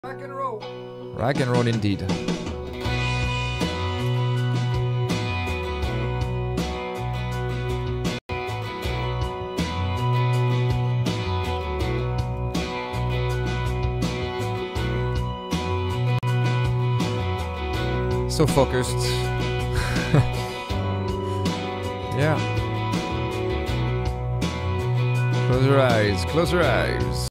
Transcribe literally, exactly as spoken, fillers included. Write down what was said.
Rock and roll. Rock and roll indeed. So focused. Yeah. Close your eyes, close your eyes.